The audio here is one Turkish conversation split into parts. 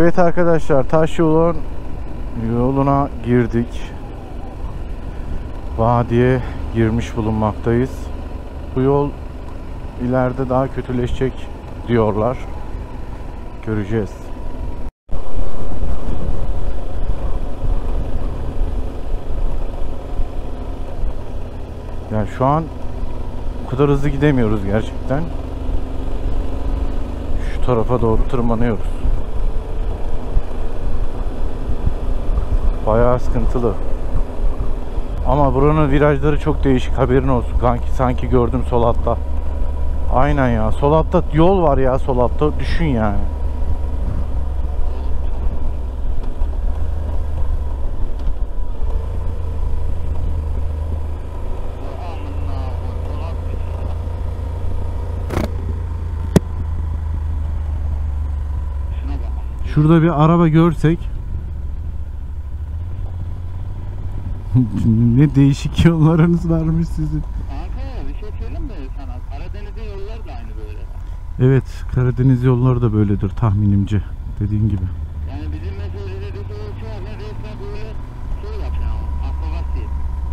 Evet arkadaşlar, taş yoluna girdik. Vadiye girmiş bulunmaktayız. Bu yol ileride daha kötüleşecek diyorlar. Göreceğiz. Yani şu an o kadar hızlı gidemiyoruz gerçekten. Şu tarafa doğru tırmanıyoruz. Bayağı sıkıntılı. Ama buranın virajları çok değişik, haberin olsun. Sanki gördüm sol altta. Aynen ya, sol altta yol var ya, sol altta. Düşün yani. Şurada bir araba görsek. Ne değişik yollarınız varmış sizin. Kanka bir şey söyleyeyim mi sana? Karadeniz'in yolları da aynı böyle. Evet, Karadeniz yolları da böyledir tahminimce. Dediğin gibi. Yani bizim mesela dediğimiz şu an resmen böyle şey yapıyor ama akrobasi.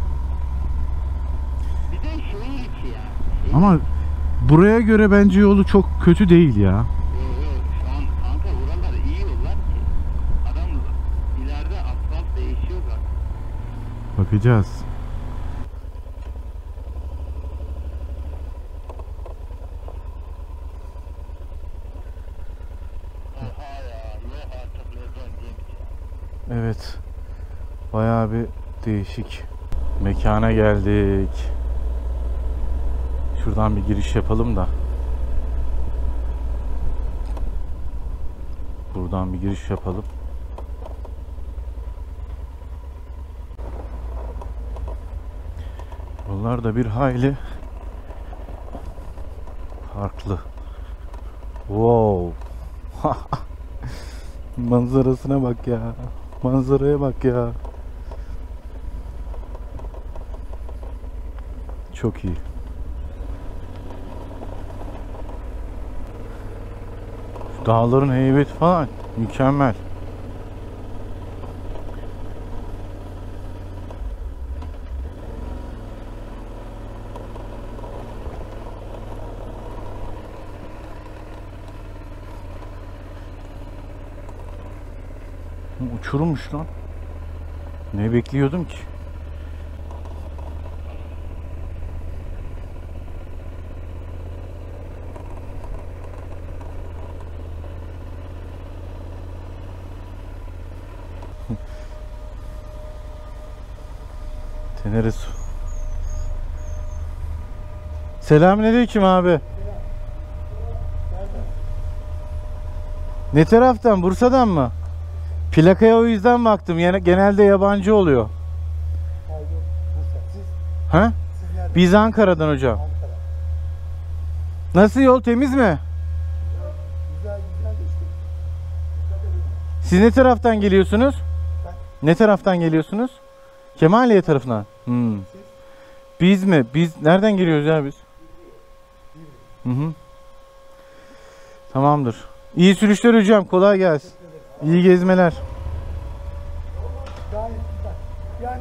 Bir de şehir içi ya. Ama buraya göre bence yolu çok kötü değil ya. Yok şu an kanka buralar iyi yollar ki. Adam ileride asfalt değişiyor zaten. Bakacağız. Evet. Bayağı bir değişik mekana geldik. Şuradan bir giriş yapalım da. Buradan bir giriş yapalım. Bunlar da bir hayli farklı. Wow. Manzarasına bak ya. Manzaraya bak ya. Çok iyi. Şu dağların heybeti falan mükemmel. Uçurummuş lan. Ne bekliyordum ki? Tenere su. Selamünaleyküm abi. Ne taraftan? Bursa'dan mı? Plakaya o yüzden baktım. Genelde yabancı oluyor. Ha? Biz Ankara'dan hocam. Ankara. Nasıl, yol temiz mi? Güzel geçti. Siz ne taraftan geliyorsunuz? Ne taraftan geliyorsunuz? Kemaliye tarafından. Biz mi? Biz nereden geliyoruz ya biz? Hı. Tamamdır. İyi sürüşler hocam. Kolay gelsin. İyi gezmeler. Yani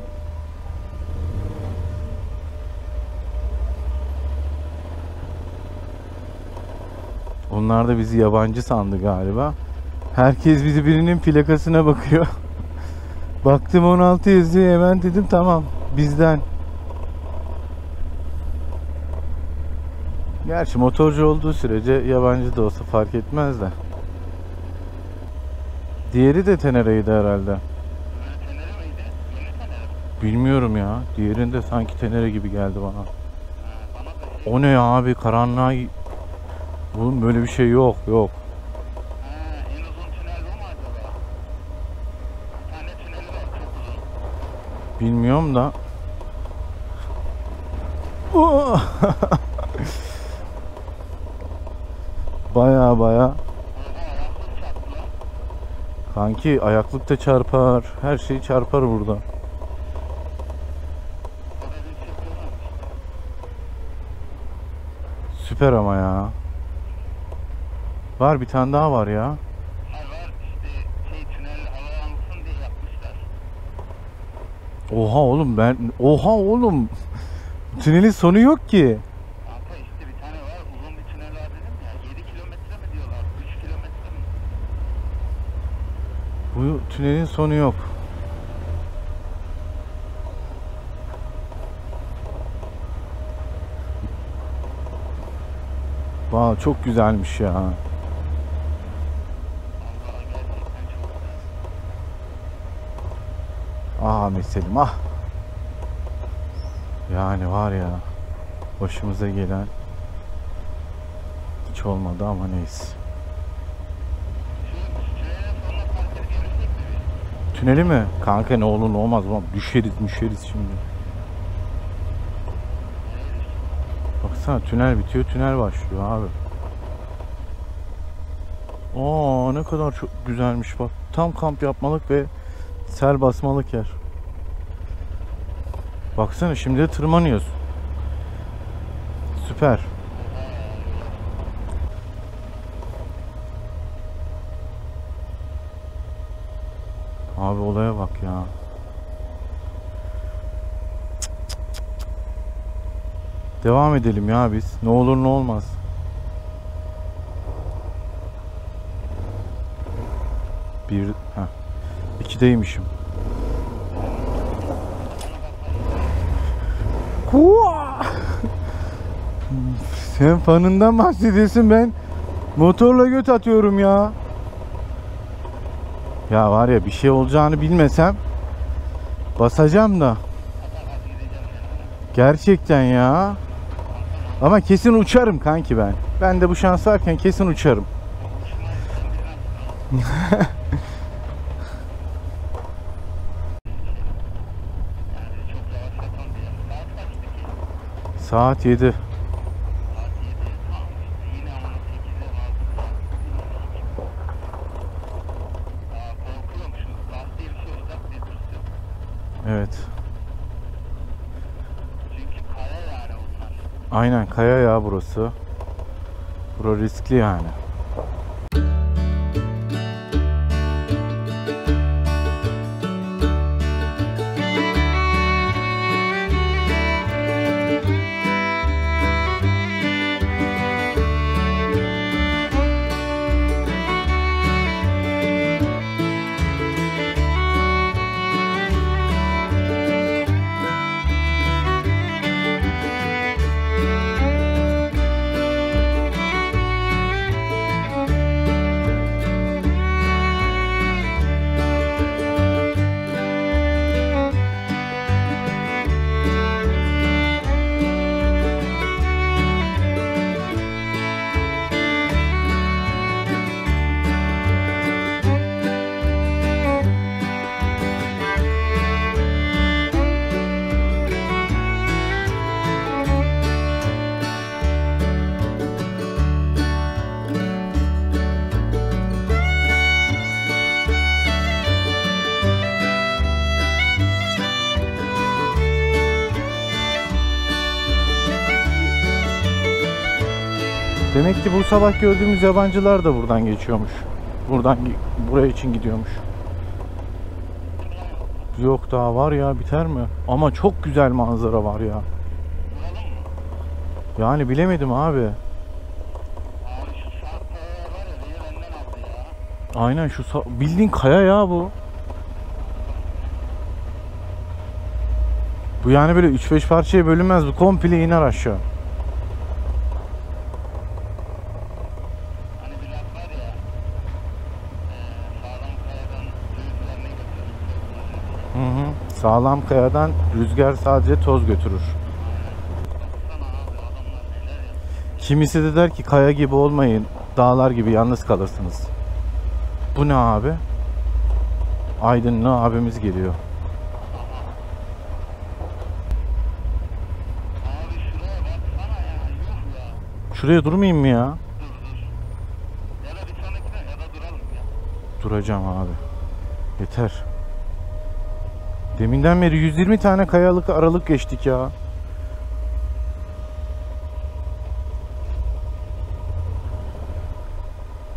Onlar da bizi yabancı sandı galiba. Herkes birinin plakasına bakıyor. Baktım 16 yazıyor, hemen dedim tamam bizden. Gerçi motorcu olduğu sürece yabancı da olsa fark etmez de. Diğeri de Tenere'ydi herhalde. Tenere miydi? Tenere. Bilmiyorum ya. Diğerinde sanki Tenere gibi geldi bana. O ne ya abi, karanlığa... Oğlum böyle bir şey yok. En uzun tünel bu mu acaba? Bir tane tüneli var çok uzun. Bilmiyorum da. Baya. Kanki ayaklık da çarpar. Her şey çarpar burada. Süper ama ya. Var, bir tane daha var ya. Var. Oha oğlum Oha oğlum. Tünelin sonu yok ki. Kanka işte bir tane var uzun bir tünel var dedim ya. 7 kilometre mi diyorlar? 3 kilometre mi? Bu tünelin sonu yok. Vay çok güzelmiş ya. Vallahi gerçekten çok güzel. Ah Ahmet Selim ah. Yani var ya başımıza gelen hiç olmadı ama neyse. Şu tünelin sonuna park edip yürüsek mi bir? Tüneli mi? Kanka ne olur ne olmaz ama düşeriz şimdi. Baksana tünel bitiyor tünel başlıyor abi. Aa ne kadar çok güzelmiş bak. Tam kamp yapmalık ve sel basmalık yer. Baksana şimdi de tırmanıyoruz. Süper. Abi olaya bak ya. Devam edelim ya biz. Ne olur ne olmaz. İkideymişim. Sen fanından bahsediyorsun, ben motorla göt atıyorum ya. Ya var ya bir şey olacağını bilmesem basacağım da. Gerçekten ya. Ama kesin uçarım kanki ben. Ben de bu şans varken kesin uçarım. Saat 7. Evet. Çünkü kaya yani bunlar. Aynen kaya ya burası. Bura riskli yani. Demek ki bu sabah gördüğümüz yabancılar da buradan geçiyormuş. Buraya için gidiyormuş. Yok daha var ya, biter mi? Ama çok güzel manzara var ya. Yani bilemedim abi. Abi şu sağ kaya var ya beni benden aldı ya. Aynen bildiğin kaya ya bu. Bu yani böyle 3-5 parçaya bölünmez, bu komple iner aşağı. Hani bir laf var ya. Sağlam kayadan rüzgar ne götürür? Sağlam kayadan rüzgar sadece toz götürür. Baksana abi adamlar neler yapıyor. Kimisi de der ki kaya gibi olmayın, dağlar gibi yalnız kalırsınız. Bu ne abi? Aydınlı abimiz geliyor. Abi şuraya baksana ya yuh ya. Şuraya durmayayım mı ya? Dur. Ya da bir sonrakine ya da duralım ya. Duracağım abi. Yeter. Deminden beri 120 tane kayalık aralık geçtik ya.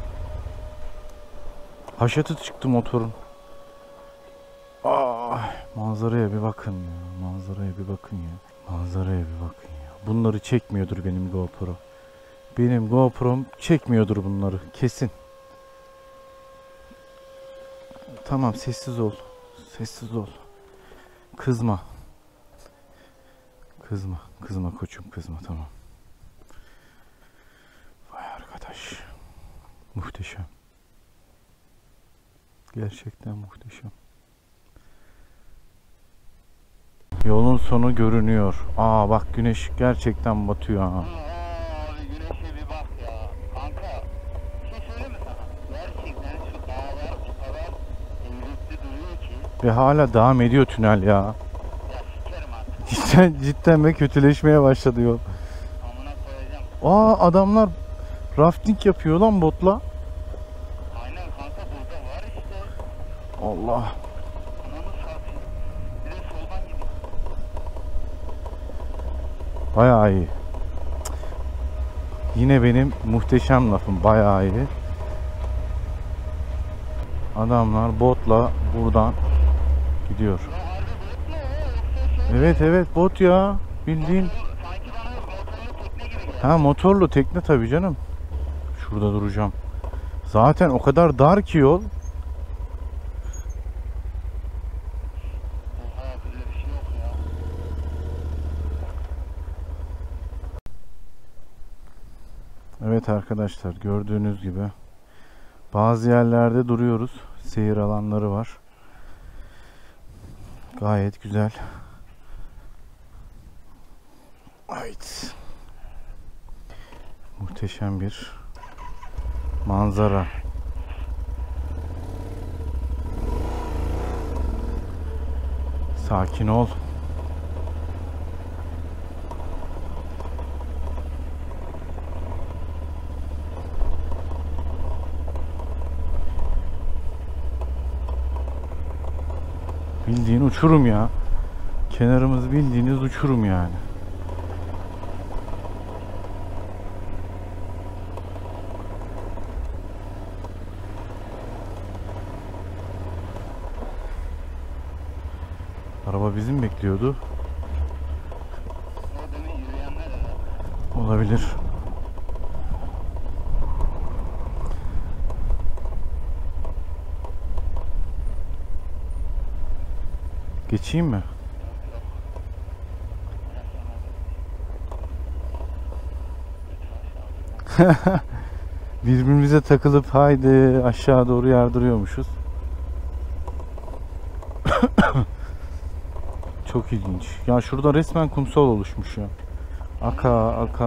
Haşatı çıktı motorun. Ah. Manzaraya bir bakın ya. Manzaraya bir bakın ya. Manzaraya bir bakın ya. Bunları çekmiyordur benim GoPro. Benim GoPro'm çekmiyordur bunları. Kesin. Tamam, sessiz ol. Sessiz ol. Kızma. Kızma. Kızma koçum, kızma, tamam. Vay arkadaş. Muhteşem. Gerçekten muhteşem. Yolun sonu görünüyor. Aa bak, güneş gerçekten batıyor ha. Abi güneşe bir bak ya. Kanka bir şey söyleyeyim mi sana? Gerçekten şu dağlar o kadar eğrikli duruyor ki. Ve hala devam ediyor tünel ya. Ya sikerim artık. Cidden ve kötüleşmeye başladı yol. Amına koyacağım. Aa, adamlar rafting yapıyor lan botla. Aynen kanka, burada var işte. Allah. Ananı satayım. Bir de soldan gidiyor. Bayağı iyi. Yine benim muhteşem lafım, bayağı iyi. Adamlar botla buradan gidiyor. Ya harbi bot mu o? Yoksa şey mi? Evet evet, bot ya. Bildiğin. Sanki bana motorlu tekne gibi geldi. Ha, motorlu tekne tabii canım. Şurada duracağım. Zaten o kadar dar ki yol. Oha, böyle bir şey yok ya. Evet arkadaşlar, gördüğünüz gibi bazı yerlerde duruyoruz. Seyir alanları var. Gayet güzel. Evet. Muhteşem bir manzara. Sakin ol. Bildiğin uçurum ya. Kenarımız bildiğiniz uçurum yani. Araba bizi mi bekliyordu? O demin yürüyenler herhalde. Olabilir. Geçeyim mi? Birbirimize takılıp haydi aşağı doğru yardırıyormuşuz. Çok ilginç. Ya şurada resmen kumsal oluşmuş ya. Aka aka.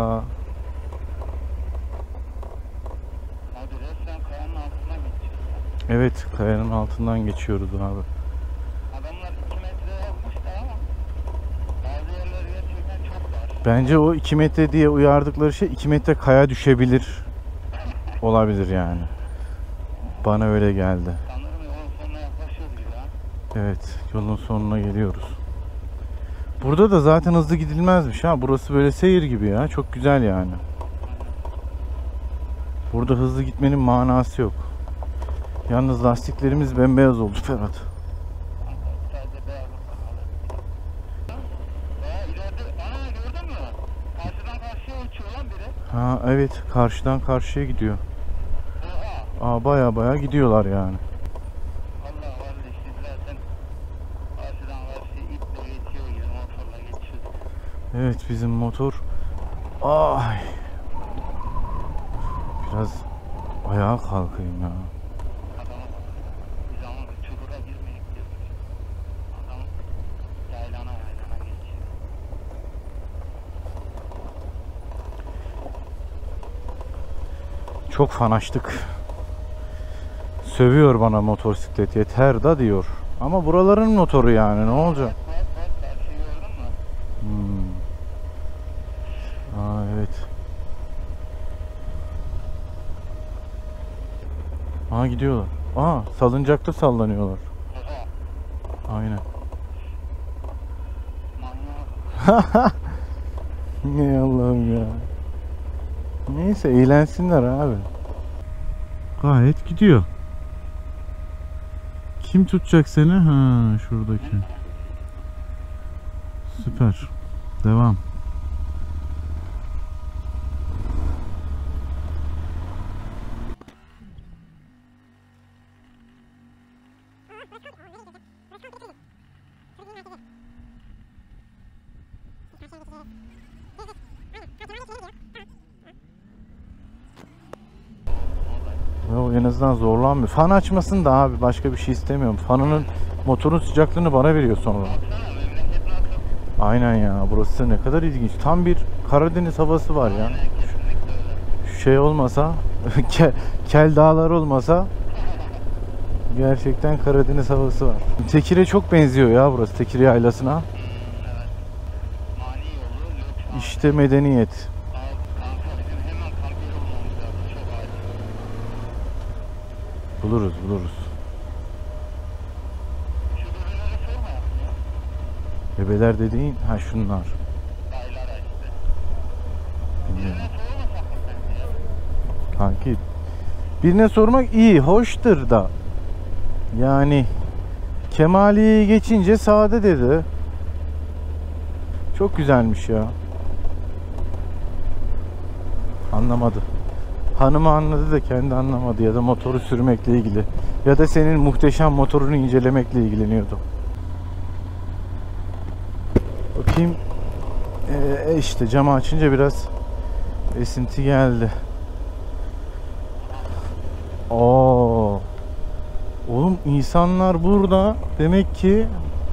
Abi resmen kayanın altından geçiyor. Evet, kayanın altından geçiyoruz abi. Adamlar 2 metre yapmışlar ama bazı yerler gerçekten çok dar. Bence o 2 metre diye uyardıkları şey 2 metre kaya düşebilir. Olabilir yani. Bana öyle geldi. Sanırım yolun sonuna yaklaşıyoruz gibi ha. Evet, yolun sonuna geliyoruz. Burada da zaten hızlı gidilmezmiş ha. Burası böyle seyir gibi ya. Çok güzel yani. Burada hızlı gitmenin manası yok. Yalnız lastiklerimiz bembeyaz oldu Ferhat. Sadece beyazlık bakalım. Daha ileride, gördün mü? Karşıdan karşıya uçuyor lan biri. Ha evet, karşıdan karşıya gidiyor. Oha. Baya baya gidiyorlar yani. Allah kardeş, biz zaten karşıdan karşıya iple geçiyor gibi motorla geçiyoruz. Evet, bizim motor. Ay. Biraz ayağa kalkayım ya. Adama bak. Biz ama çukura girmeyip diyoruz. Adam yaylana geçiyor. Çok fanaştık. Sövüyor bana motosiklet, yeter da diyor. Ama buraların motoru yani, ne olacak? Bak karşıyı gördün mü? Aa evet. Aa, gidiyorlar. Aa, salıncakta sallanıyorlar. Oha. Aynen. Manyak. Ne Allah'ım ya. Neyse, eğlensinler abi. Gayet gidiyor. Kim tutacak seni? Ha, şuradaki. Süper. Devam. Yo, en azından zorlanmıyor. Fan açmasın da abi, başka bir şey istemiyorum. Fanının, motorun sıcaklığını bana veriyor sonra. Baksana memleket nasıl? Aynen ya, burası ne kadar ilginç. Tam bir Karadeniz havası var ya. Aynen, kesinlikle öyle. Şu şey olmasa, kel dağlar olmasa gerçekten Karadeniz havası var. Tekir'e çok benziyor ya burası, Tekir Yaylası'na. Evet. Mani yolu, lütfen. İşte medeniyet. Kanka bizim hemen kamp yeri bulmamız lazım. Çok acil. Buluruz buluruz. Şu bebeleri sorma ya. Bebeler dediğin ha şunlar. Dayılara işte. Bilmiyorum. Birine sormasak mı sence ya? Kanki, birine sormak iyi, hoştur da. Yani Kemali'yi geçince sade dedi. Çok güzelmiş ya. Anlamadı. Hanımı anladı da kendi anlamadı, ya da motoru sürmekle ilgili. Ya da senin muhteşem motorunu incelemekle ilgileniyordu. Bakayım. İşte camı açınca biraz esinti geldi. Oo. Oğlum insanlar burada demek ki.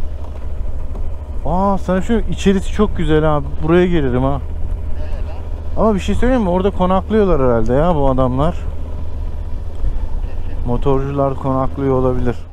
Sana şu içerisi çok güzel abi. Buraya gelirim ha. Nereye lan? Ama bir şey söyleyeyim mi? Orada konaklıyorlar herhalde ya bu adamlar. Kesin. Motorcular konaklıyor olabilir.